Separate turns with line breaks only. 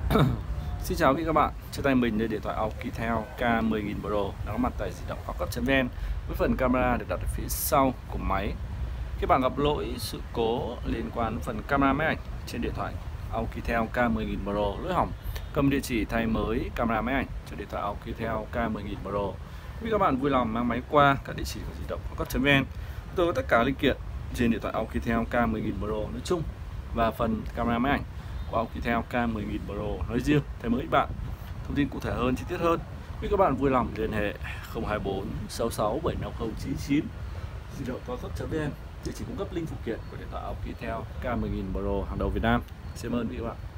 Xin chào quý các bạn, trên tay mình là điện thoại Alcatel K10000 Pro đang có mặt tại di động Hoccap.vn với phần camera được đặt ở phía sau của máy. Khi bạn gặp lỗi sự cố liên quan đến phần camera máy ảnh trên điện thoại Alcatel K10000 Pro lỗi hỏng, cầm địa chỉ thay mới camera máy ảnh cho điện thoại Alcatel K10000 Pro. Quý các bạn vui lòng mang máy qua các địa chỉ của di động Hoccap.vn. Tôi có tất cả linh kiện trên điện thoại Alcatel K10000 Pro nói chung và phần camera máy ảnh của Alcatel K10000 Pro nói riêng thay mới bạn. Thông tin cụ thể hơn, chi tiết hơn, quý các bạn vui lòng liên hệ 024 66 750 99 di động Hoccap.vn, địa chỉ cung cấp link phụ kiện của điện thoại Alcatel K10000 Pro hàng đầu Việt Nam. Xin ơn quý các bạn.